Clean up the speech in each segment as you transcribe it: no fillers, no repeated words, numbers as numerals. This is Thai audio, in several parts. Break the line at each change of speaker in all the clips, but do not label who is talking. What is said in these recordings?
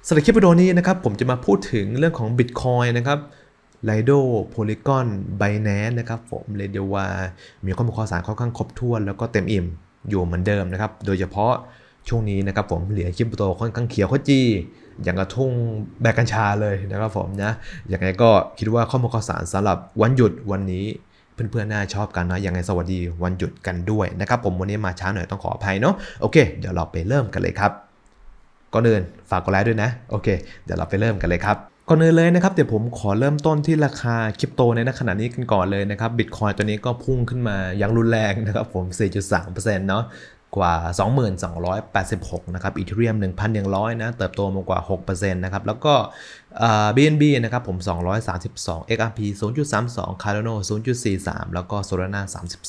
สำหรับคลิปวิดีโอนี้นะครับผมจะมาพูดถึงเรื่องของ Bitcoin นะครับ Lido Polygon Binance นะครับผมเรียกได้ว่ามีข้อมูลข่าวสารค่อนข้างครบถ้วนแล้วก็เต็มอิ่มอยู่เหมือนเดิมนะครับโดยเฉพาะช่วงนี้นะครับผมเหรียญคริปโตค่อนข้างเขียวขจีอย่างกระทุ่งแบกกัญชาเลยนะครับผมนะอย่างไรก็คิดว่าข้อมูลข่าวสารสำหรับวันหยุดวันนี้เพื่อนๆน่าชอบกันนะยังไงสวัสดีวันหยุดกันด้วยนะครับผมวันนี้มาช้าหน่อยต้องขออภัยเนาะโอเคเดี๋ยวเราไปเริ่มกันเลยครับก่อนอื่นฝากกดไลค์ด้วยนะโอเคเดี๋ยวเราไปเริ่มกันเลยครับก่อนอื่นเลยนะครับเดี๋ยวผมขอเริ่มต้นที่ราคาคริปโตในขณะนี้กันก่อนเลยนะครับ Bitcoin ตัวนี้ก็พุ่งขึ้นมาอย่างรุนแรงนะครับผม 4.3% เนาะกว่า 2286 นะครับอีเธเรียม 1,100 นะเติบโตมากว่า 6% นะครับแล้วก็BNB นะครับผม232 XRP 0.32 Cardano 0.43 แล้วก็ Solana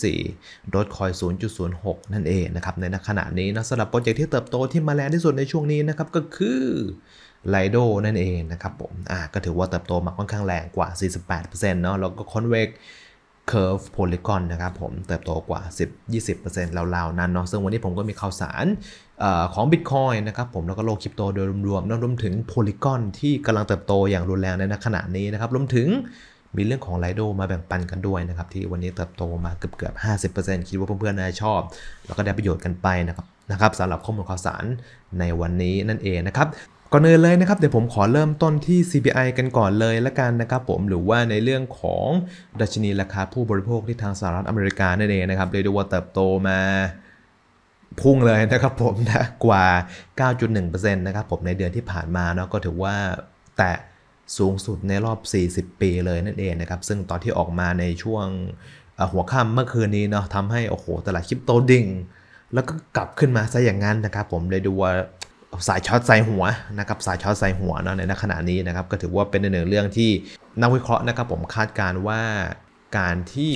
34 Dogecoin 0.06 นั่นเองนะครับในขณะนี้นะสำหรับโปรเจกต์ที่เติบโตที่มาแรงที่สุดในช่วงนี้นะครับก็คือ Lido นั่นเองนะครับผมก็ถือว่าเติบโตมาค่อนข้างแรงกว่า 48% เนาะแล้วก็ Convex Curve Polygon นะครับผมเติบโตกว่า 10-20% ราวๆนั้นเนาะซึ่งวันนี้ผมก็มีข่าวสารของ Bitcoin นะครับผมแล้วก็โลกคริปโตโดยรวมๆรวมถึง Polygon ที่กำลังเติบโตอย่างรุนแรงในขณะนี้นะครับรวมถึงมีเรื่องของ Lido มาแบ่งปันกันด้วยนะครับที่วันนี้เติบโตมาเกือบ 50% คิดว่าเพื่อนๆน่าจะชอบแล้วก็ได้ประโยชน์กันไปนะครับสำหรับข้อมูลข่าวสารในวันนี้นั่นเองนะครับก่อนอื่นเลยนะครับเดี๋ยวผมขอเริ่มต้นที่ CPI กันก่อนเลยละกันนะครับผมหรือว่าในเรื่องของดัชนีราคาผู้บริโภคที่ทางสหรัฐอเมริกานั่นเองนะครับเรียกได้ว่าเติบโตมาพุ่งเลยนะครับผมนะกว่า 9.1% นะครับผมในเดือนที่ผ่านมาเนาะก็ถือว่าแตะสูงสุดในรอบ40 ปีเลยนั่นเองนะครับซึ่งตอนที่ออกมาในช่วงหัวค่ำเมื่อคืนนี้เนาะทำให้โอ้โหตลาดคริปโตดิ่งแล้วก็กลับขึ้นมาซะอย่างนั้นนะครับผมเลยดูว่าสายช็อตใส่หัวนะครับสายช็อตใส่หัวเนาะในขณะนี้นะครับก็ถือว่าเป็นหนึ่งเรื่องที่นักวิเคราะห์นะครับผมคาดการณ์ว่าการที่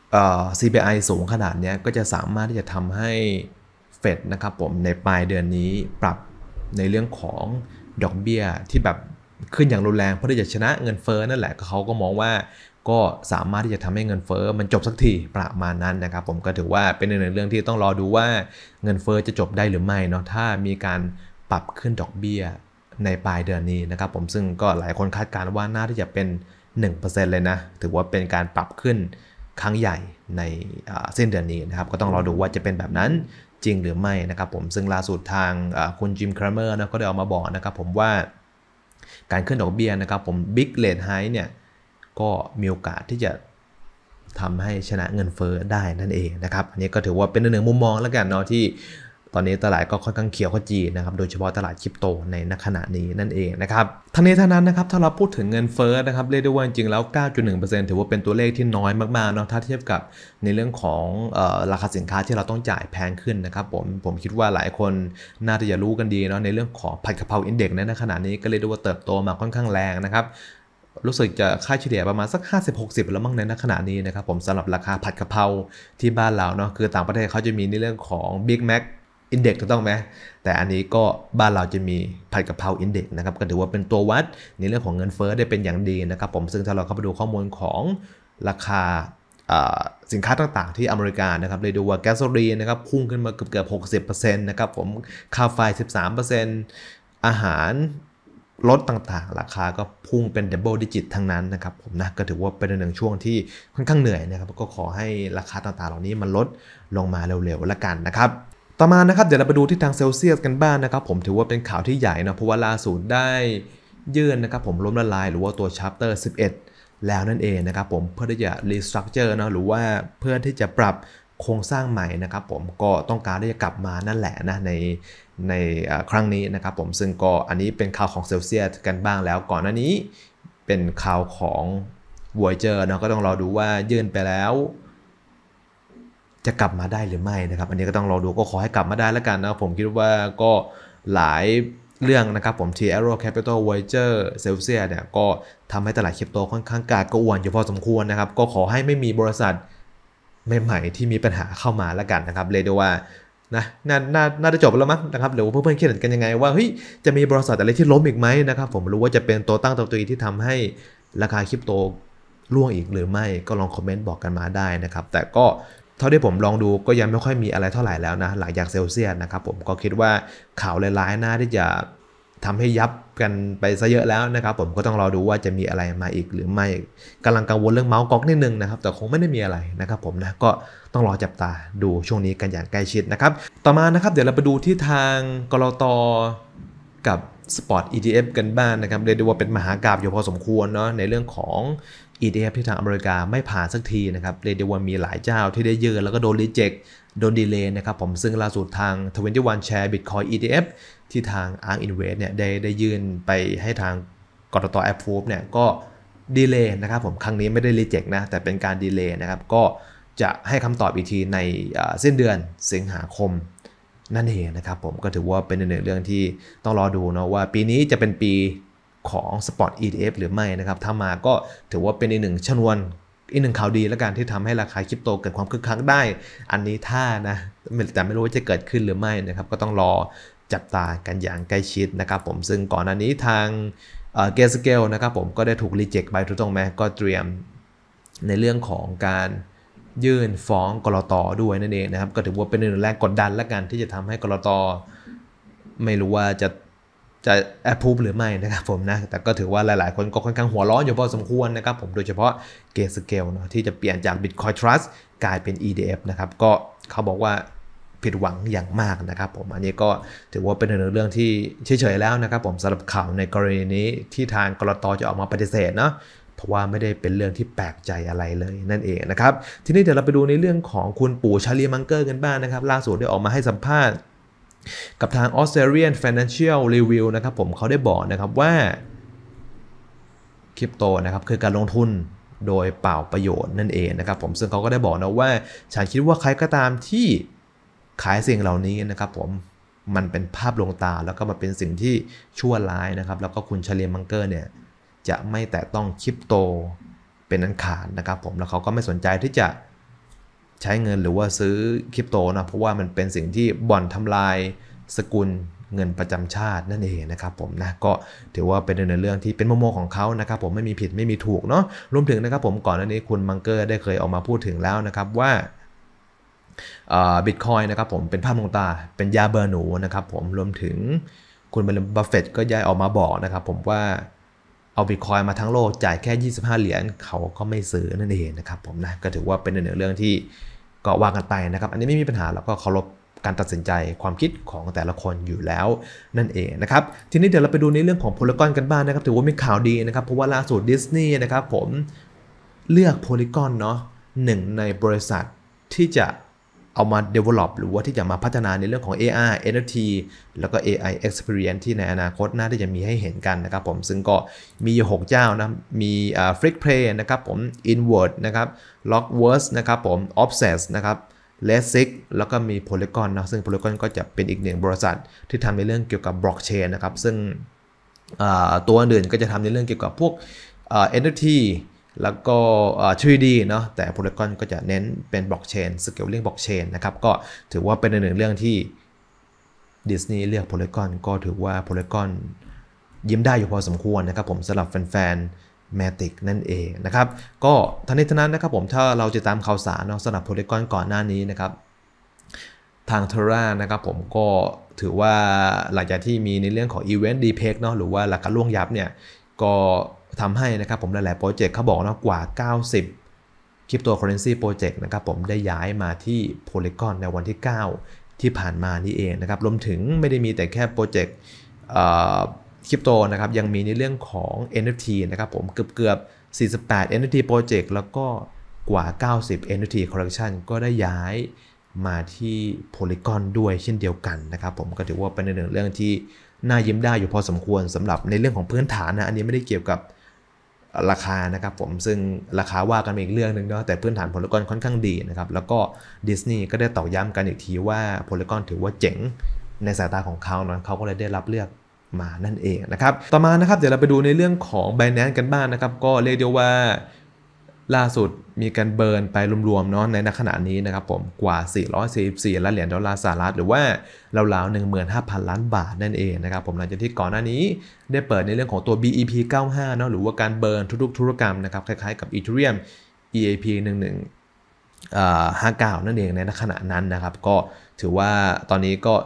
CPI สูงขนาดนี้ก็จะสามารถที่จะทำให้เฟดนะครับผมในปลายเดือนนี้ปรับในเรื่องของดอกเบี้ยที่แบบขึ้นอย่างรุนแรงเพื่อที่จะชนะเงินเฟ้อนั่นแหละเขาก็มองว่าก็สามารถที่จะทำให้เงินเฟ้อมันจบสักทีประมาณนั้นนะครับผมก็ถือว่าเป็นหนึ่งเรื่องที่ต้องรอดูว่าเงินเฟ้อจะจบได้หรือไม่เนาะถ้ามีการปรับขึ้นดอกเบี้ยในปลายเดือนนี้นะครับผมซึ่งก็หลายคนคาดการณ์ว่าน่าที่จะเป็น 1% เลยนะถือว่าเป็นการปรับขึ้นครั้งใหญ่ในสิ้นเดือนนี้นะครับก็ต้องรอดูว่าจะเป็นแบบนั้นจริงหรือไม่นะครับผมซึ่งล่าสุดทางคุณจิมคราเมอร์นะก็ได้ออกมาบอกนะครับผมว่าการขึ้นดอกเบี้ยนะครับผม Big Rate Hike เนี่ยก็มีโอกาสที่จะทำให้ชนะเงินเฟ้อได้นั่นเองนะครับอันนี้ก็ถือว่าเป็นหนึ่งมุมมองแล้วกันเนาะที่ตอนนี้ตลาดก็ค่อนข้างเขียวขจีนะครับโดยเฉพาะตลาดคริปโตในขณะนี้นั่นเองนะครับทั้งนี้ทั้งนั้นนะครับถ้าเราพูดถึงเงินเฟ้อนะครับเรียกได้ว่าจริงๆแล้ว 9.1% ถือว่าเป็นตัวเลขที่น้อยมากๆเนาะถ้าเทียบกับในเรื่องของราคาสินค้าที่เราต้องจ่ายแพงขึ้นนะครับผมคิดว่าหลายคนน่าจะรู้กันดีเนาะในเรื่องของผัดกะเพราอินเด็กซ์ในขณะนี้ก็เรียกได้ว่าเติบโตมาค่อนข้างแรงนะครับรู้สึกจะค่าเฉลี่ยประมาณสัก 50-60 แล้วมั้งในขณะนี้นะครับผมสำหรับราคาผัดกะเพราที่บ้านเราเนาะคือต่างประเทศเขาจะมีในเรื่องของ Big Mac Index ถูกต้องไหมแต่อันนี้ก็บ้านเราจะมีผัดกะเพรา Index นะครับก็ถือว่าเป็นตัววัดในเรื่องของเงินเฟ้อได้เป็นอย่างดีนะครับผมซึ่งถ้าเราเข้าไปดูข้อมูลของราคาสินค้าต่างๆที่อเมริกานะครับเลยดูว่าแก๊สโซลีนนะครับพุ่งขึ้นมาเกือบ 60% นะครับผมค่าไฟ 13% อาหารรถต่างๆราคาก็พุ่งเป็น double digit ทั้งนั้นนะครับผมนะก็ถือว่าเป็นหนึ่งช่วงที่ค่อนข้างเหนื่อยนะครับก็ขอให้ราคาต่างๆเหล่านี้มันลดลงมาเร็วๆแล้วกันนะครับต่อมานะครับเดี๋ยวเราไปดูที่ทางเซลเซียสกันบ้างนะครับผมถือว่าเป็นข่าวที่ใหญ่นะเพราะว่าล่าสุดได้ยื่นนะครับผมล้มละลายหรือว่าตัว Chapter 11 แล้วนั่นเองนะครับผมเพื่อที่จะ restructure นะหรือว่าเพื่อที่จะปรับโครงสร้างใหม่นะครับผมก็ต้องการที่จะกลับมานั่นแหละนะในครั้งนี้นะครับผมซึ่งก็อันนี้เป็นข่าวของเซลเซียสกันบ้างแล้วก่อนหน้านี้เป็นข่าวของ Voyager นะก็ต้องรอดูว่ายื่นไปแล้วจะกลับมาได้หรือไม่นะครับอันนี้ก็ต้องรอดูก็ขอให้กลับมาได้แล้วกันนะผมคิดว่าก็หลายเรื่องนะครับผม T-Arrow Capital Voyager Celsius เนี่ยก็ทำให้ตลาดคริปโตค่อนข้างกาดกระอ่วนอยู่พอสมควรนะครับก็ขอให้ไม่มีบริษัทใหม่ๆที่มีปัญหาเข้ามาแล้วกันนะครับเลยดูว่านะน่าจะจบแล้วมั้งนะครับหรือว่าเพื่อนๆคิดกันยังไงว่าเฮ้ยจะมีบริษัทอะไรที่ล้มอีกไหมนะครับผมรู้ว่าจะเป็นตัวตั้งตัวตีที่ทำให้ราคาคริปโตร่วงอีกหรือไม่ก็ลองคอมเมนต์บอกกันมาได้นะครับแต่ก็เท่าที่ผมลองดูก็ยังไม่ค่อยมีอะไรเท่าไหร่แล้วนะหลังจากเซลเซียสนะครับผมก็คิดว่าข่าวร้ายๆน่าที่จะทำให้ยับเกันไปซะเยอะแล้วนะครับผมก็ต้องรอดูว่าจะมีอะไรมาอีกหรือไม่กำลังกังวลเรื่องเมาส์ก๊อกนิดนึงนะครับแต่คงไม่ได้มีอะไรนะครับผมนะก็ต้องรอจับตาดูช่วงนี้กันอย่างใกล้ชิดนะครับต่อมานะครับเดี๋ยวเราไปดูที่ทางกลต.กับ Spot ETF กันบ้างนะครับเรียกได้ว่าเป็นมหากาพย์อยู่พอสมควรเนาะในเรื่องของ ETF ที่ทางอเมริกาไม่ผ่านสักทีนะครับเรียกได้ว่ามีหลายเจ้าที่ได้ยื่นแล้วก็โดนรีเจ็คโดนดีเลย์นะครับผมซึ่งล่าสุดทาง21 Share Bitcoin ETF ที่ทาง ARK Invest เนี่ยได้ยื่นไปให้ทางกตต. approve เนี่ยก็ดีเลย์นะครับผมครั้งนี้ไม่ได้รีเจ็คนะแต่เป็นการดีเลย์นะครับก็จะให้คำตอบอีกทีในสิ้นเดือนสิงหาคมนั่นเองนะครับผมก็ถือว่าเป็นหนึ่งเรื่องที่ต้องรอดูเนาะว่าปีนี้จะเป็นปีของ Spot ETF หรือไม่นะครับถ้ามาก็ถือว่าเป็นอีกหนึ่งชนวนอีกหนึ่งข่าวดีแล้วกันที่ทำให้ราคาคริปโตเกิดความคึกคักได้อันนี้ถ้านะแต่ไม่รู้ว่าจะเกิดขึ้นหรือไม่นะครับก็ต้องรอจับตากันอย่างใกล้ชิดนะครับผมซึ่งก่อนหน้านี้ทางเกสเกลนะครับผมก็ได้ถูกรีเจ็คไปถูกต้องไหมก็เตรียมในเรื่องของการยื่นฟ้องกลต.ด้วยนั่นเองนะครับก็ถือว่าเป็นหนึ่งแรงกดดันและกันที่จะทำให้กลต.ไม่รู้ว่าจะapprove หรือไม่นะครับผมนะแต่ก็ถือว่าหลายๆคนก็ค่อนข้างหัวร้อนอยู่พอสมควรนะครับผมโดยเฉพาะเกสเกลเนาะที่จะเปลี่ยนจาก Bitcoin Trust กลายเป็น ETF นะครับก็เขาบอกว่าผิดหวังอย่างมากนะครับผมอันนี้ก็ถือว่าเป็นเรื่องที่เฉยๆแล้วนะครับผมสำหรับข่าวในกรณีนี้ที่ทางกลต.จะออกมาปฏิเสธเนาะเพราะว่าไม่ได้เป็นเรื่องที่แปลกใจอะไรเลยนั่นเองนะครับทีนี้เดี๋ยวเราไปดูในเรื่องของคุณปู่ชาลีมังเกอร์กันบ้างนะครับล่าสุดได้ออกมาให้สัมภาษณ์กับทาง Australian Financial Review นะครับผมเขาได้บอกนะครับว่าคริปโตนะครับคือการลงทุนโดยเปล่าประโยชน์นั่นเองนะครับผมซึ่งเขาก็ได้บอกนะว่าฉันคิดว่าใครก็ตามที่ขายสิ่งเหล่านี้นะครับผมมันเป็นภาพลวงตาแล้วก็มาเป็นสิ่งที่ชั่วร้ายนะครับแล้วก็คุณชาลีมังเกอร์เนี่ยจะไม่แตะต้องคริปโตเป็นอันขาดนะครับผมแล้วเขาก็ไม่สนใจที่จะใช้เงินหรือว่าซื้อคริปโตนะเพราะว่ามันเป็นสิ่งที่บ่อนทำลายสกุลเงินประจำชาตินั่นเองนะครับผมนะก็ถือว่าเป็นเรื่องที่เป็นมุมมองของเขานะครับผมไม่มีผิดไม่มีถูกเนาะรวมถึงนะครับผมก่อนหน้านี้คุณมังเกอร์ได้เคยออกมาพูดถึงแล้วนะครับว่าบิตคอยนะครับผมเป็นภาพลวงตาเป็นยาเบื่อหนูนะครับผมรวมถึงคุณบัฟเฟตต์ก็ย้ายออกมาบอกนะครับผมว่าเอาบิตคอยมาทั้งโลกจ่ายแค่25เหรียญเขาก็ไม่ซื้อนั่นเองนะครับผมนะก็ถือว่าเป็นเรื่องที่ก็ว่ากันไปนะครับอันนี้ไม่มีปัญหาแล้วก็เคารพการตัดสินใจความคิดของแต่ละคนอยู่แล้วนั่นเองนะครับทีนี้เดี๋ยวเราไปดูในเรื่องของ Polygon กันบ้างนะครับถือว่ามีข่าวดีนะครับเพราะว่าล่าสุดดิสนีย์นะครับผมเลือก Polygon เนาะหนึ่งในบริษัทที่จะเอามา develop หรือว่าที่จะมาพัฒนาในเรื่องของ AR NFT แล้วก็ AI Experience ที่ในอนาคตน่าที่จะมีให้เห็นกันนะครับผมซึ่งก็มีอยู่6เจ้านะมีFrickplay นะครับผม Inward นะครับ Lockverse นะครับผม Obsess นะครับLesic แล้วก็มี Polygon นะซึ่ง Polygon ก็จะเป็นอีกหนึ่งบริษัทที่ทำในเรื่องเกี่ยวกับบล็อกเชนนะครับซึ่งตัวอื่นก็จะทำในเรื่องเกี่ยวกับพวกNFT แล้วก็ 3D เนาะแต่ Polygon ก็จะเน้นเป็นบล็อกเชน Scaling บล็อกเชนนะครับก็ถือว่าเป็นหนึ่งเรื่องที่ Disney เลือก Polygon ก็ถือว่า Polygon ยิ้มได้อยู่พอสมควรนะครับผมสำหรับแฟนๆMatic นั่นเองนะครับก็ทั้งนี้ทั้งนั้นนะครับผมถ้าเราจะตามข่าวสารเนาะสำหรับ Polygon ก่อนหน้านี้นะครับทาง Terra นะครับผมก็ถือว่าหลังจากที่มีในเรื่องของ Event Depeg เนาะหรือว่าราคาล่วงยับเนี่ยก็ทำให้นะครับผมหลายๆโปรเจกต์เขาบอกนะกว่า90 Cryptocurrency Project นะครับผมได้ย้ายมาที่ Polygon ในวันที่9ที่ผ่านมานี่เองนะครับรวมถึงไม่ได้มีแต่แค่โปรเจกต์คริปโตนะครับยังมีในเรื่องของ NFT นะครับผมเกือบ48 NFT Project แล้วก็กว่า90 NFT Collection ก็ได้ย้ายมาที่ Polygon ด้วยเช่นเดียวกันนะครับผมก็ถือว่าเป็นเรื่องที่น่ายิ้มได้อยู่พอสมควรสำหรับในเรื่องของพื้นฐานนะอันนี้ไม่ได้เกี่ยวกับราคานะครับผมซึ่งราคาว่ากันอีกเรื่องนึงเนาะแต่พื้นฐาน Polygon ค่อนข้างดีนะครับแล้วก็ดิสนีย์ก็ได้ตอกย้ำกันอีกทีว่า Polygon ถือว่าเจ๋งในสายตาของเขานะเขาก็เลยได้รับเลือกมานั่นเองนะครับต่อมานะครับเดี๋ยวเราไปดูในเรื่องของ Binance กันบ้างนะครับก็เรียกได้ว่าล่าสุดมีการเบิร์นไปรวมๆเนาะในขณะนี้นะครับผมกว่า444ล้านเหรียญดอลลาร์สหรัฐหรือว่าราวๆ 15,000 ล้านบาทนั่นเองนะครับผมหลังจากที่ก่อนหน้านี้ได้เปิดในเรื่องของตัว BEP 95เนาะหรือว่าการเบิร์นทุกๆธุรกรรมนะครับคล้ายๆกับ Ethereum EAP 1159นั่นเองในขณะนั้นนะครับก็ถือว่าตอนนี้ก็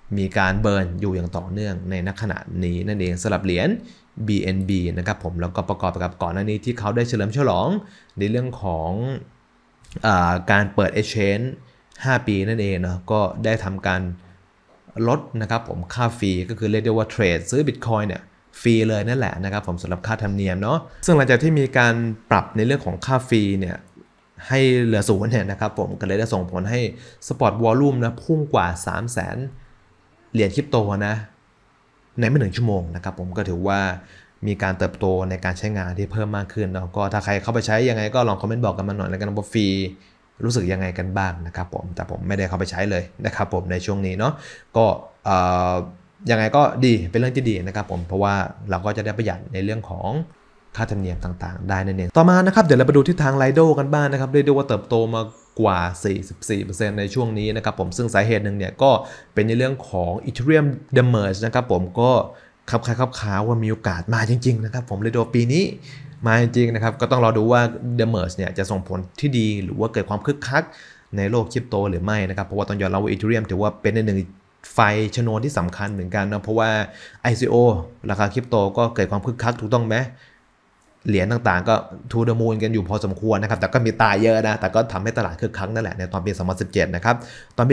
มีการเบิร์นอยู่อย่างต่อเนื่องในณขณะนี้นั่นเองสำหรับเหรียญ BNB นะครับผมแล้วก็ประกอบกับก่อนหน้านี้ที่เขาได้เฉลิมฉลองในเรื่องของการเปิด Exchange 5 ปีนั่นเองเนาะก็ได้ทำการลดนะครับผมค่าฟรีก็คือเรียกได้ว่าเทรดซื้อ Bitcoin เนี่ยฟรีเลยนั่นแหละนะครับผมสำหรับค่าธรรมเนียมเนาะซึ่งหลังจากที่มีการปรับในเรื่องของค่าฟรีเนี่ยให้เหลือ0เนี่ยนะครับผมก็เลยได้ส่งผลให้สปอตวอลลุ่มนะพุ่งกว่า 300,000 เหรียญคริปโตนะในไม่ถึงชั่วโมงนะครับผมก็ถือว่ามีการเติบโตในการใช้งานที่เพิ่มมากขึ้นแล้วก็ถ้าใครเข้าไปใช้ยังไงก็ลองคอมเมนต์บอกกันมาหน่อยแล้วกันว่าฟรีรู้สึกยังไงกันบ้างนะครับผมแต่ผมไม่ได้เข้าไปใช้เลยนะครับผมในช่วงนี้เนาะก็ยังไงก็ดีเป็นเรื่องที่ดีนะครับผมเพราะว่าเราก็จะได้ประหยัดในเรื่องของค่าธรรมเนียมต่างๆได้นั่นเองต่อมานะครับเดี๋ยวเราไปดูที่ทาง Lido กันบ้างนะครับเรียกได้ว่าเติบโตมากว่า 44% ในช่วงนี้นะครับผมซึ่งสาเหตุหนึ่งเนี่ยก็เป็นในเรื่องของ Ethereum The Merge นะครับผมก็ครับค้าว่ามีโอกาสมาจริงๆนะครับผมเลยดูปีนี้มาจริงๆนะครับก็ต้องรอดูว่า The Merge เนี่ยจะส่งผลที่ดีหรือว่าเกิดความคึกคักในโลกคริปโตหรือไม่นะครับเพราะว่าต้องยอมรับว่า Ethereum ถือว่าเป็นหนึ่งไฟชนวนที่สำคัญเหมือนกันนะเพราะว่า ICO ราคาคริปโตก็เกิดความคึกคักถูกต้องไหมเหรียญต่างๆก็ทูเดอะมูนกันอยู่พอสมควรนะครับแต่ก็มีตายเยอะนะแต่ก็ทำให้ตลาดคึกคักนั่นแหละในตอนปี 2017 นะครับตอนปี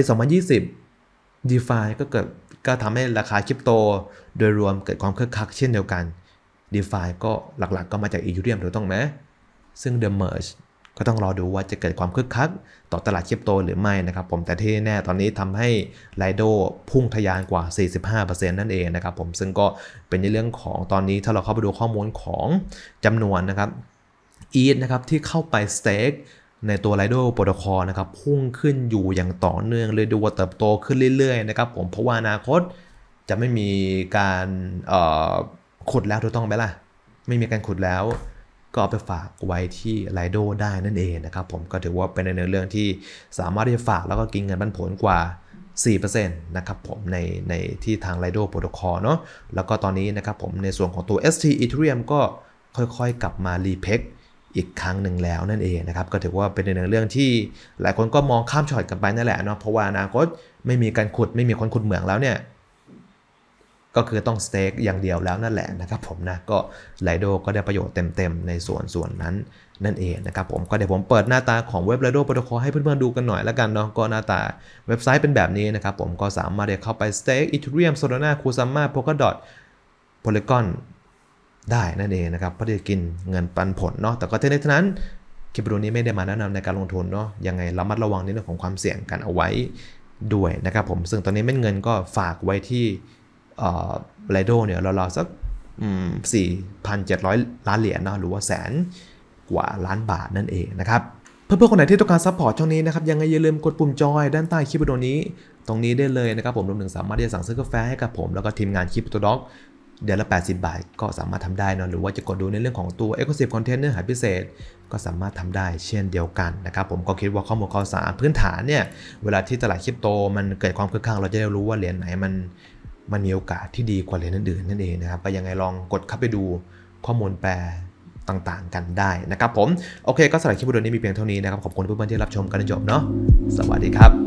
2020 DeFi ก็ทำให้ราคาคริปโตโดยรวมเกิดความคึกคักเช่นเดียวกัน DeFi ก็หลักๆก็มาจาก Ethereum ถูกต้องไหมซึ่ง The Merge ก็ต้องรอดูว่าจะเกิดความคึกคักต่อตลาดคริปโตหรือไม่นะครับผมแต่ที่แน่ตอนนี้ทำให้ Lido พุ่งทะยานกว่า 45% นั่นเองนะครับผมซึ่งก็เป็นในเรื่องของตอนนี้ถ้าเราเข้าไปดูข้อมูลของจำนวนนะครับ ETH นะครับที่เข้าไป stake ในตัว Lido Protocol นะครับพุ่งขึ้นอยู่อย่างต่อเนื่องเลยดูว่าเติบโตขึ้นเรื่อยๆนะครับผมเพราะว่าอนาคตจะไม่มีการขุดแล้วถูกต้องไหมล่ะไม่มีการขุดแล้วก็เอาไปฝากไว้ที่ Lido ได้นั่นเองนะครับผมก็ถือว่าเป็นในเรื่องที่สามารถที่จะฝากแล้วก็กินเงินปันผลกว่า 4% นะครับผมในที่ทาง Lido Protocol เนาะแล้วก็ตอนนี้นะครับผมในส่วนของตัว ST Ethereum ก็ค่อยๆกลับมารีเพกอีกครั้งหนึ่งแล้วนั่นเองนะครับก็ถือว่าเป็นในเรื่องที่หลายคนก็มองข้ามช็อตกันไปนั่นแหละเนาะเพราะว่าอนาคตไม่มีการขุดไม่มีคนขุดเหมืองแล้วเนี่ยก็คือต้องสเต็กอย่างเดียวแล้วนั่นแหละนะครับผมนะก็ Lido ก็ได้ประโยชน์เต็มๆในส่วนนั้นนั่นเองนะครับผมก็เดี๋ยวผมเปิดหน้าตาของเว็บ Lido Protocol ให้เพื่อนๆดูกันหน่อยแล้วกันเนาะก็หน้าตาเว็บไซต์เป็นแบบนี้นะครับผมก็สามารถเข้าไปสเต็ก Ethereum Solana Kusama Polkadot Polygon ได้นั่นเองนะครับเพื่อจะกินเงินปันผลเนาะแต่ก็ทั้งนี้ทั้งนั้นคลิปวิดีโอนี้ไม่ได้มาแนะนำในการลงทุนเนาะยังไงระมัดระวังในเรื่องของความเสี่ยงกันเอาไว้ด้วยนะครับผมซึ่งตอนนี้เม็ดเงินก็ฝากไว้ที่Lido เนี่ยเราสัก4,700 ล้านเหรียญเนาะหรือว่าแสนกว่าล้านบาทนั่นเองนะครับเพื่อนๆคนไหนที่ต้องการซัพพอร์ตช่องนี้นะครับยังไงอย่าลืมกดปุ่มจอยด้านใต้คลิปวิดีโอนี้ตรงนี้ได้เลยนะครับผมรวมถึงสามารถที่จะสั่งซื้อกาแฟให้กับผมแล้วก็ทีมงานคลิปตัวด็อกเดือนละ80 บาทก็สามารถทำได้นะหรือว่าจะกดดูในเรื่องของตัว Exclusive Content เนื้อหาพิเศษก็สามารถทำได้เช่นเดียวกันนะครับผมก็คิดว่าข้อมูลข่าวสารพื้นฐานเนี่ยเวลาที่ตลาดคริปโตมันเกิดความคึกคักเราจะได้รู้ว่าเหรียญไหนมันมีโอกาสที่ดีกว่าเหรียญอื่นๆนั่นเองนะครับก็ยังไงลองกดเข้าไปดูข้อมูลแปลต่างๆกันได้นะครับผมโอเคก็สำหรับคลิปวิดีโอนี้มีเพียงเท่านี้นะครับขอบคุณเพื่อนๆที่รับชมกันจนจบเนาะสวัสดีครับ